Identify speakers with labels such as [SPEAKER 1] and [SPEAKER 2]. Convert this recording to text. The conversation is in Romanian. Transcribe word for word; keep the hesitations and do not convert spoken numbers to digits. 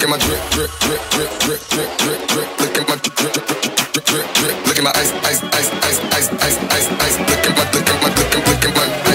[SPEAKER 1] at my drip, drip, drip, drip, drip, drip, drip, drip. Look at my drip, drip, drip, drip, drip, drip. Look at my ice, ice, ice, ice, ice, ice, ice, ice. Look at my, look at my, look at, look at my.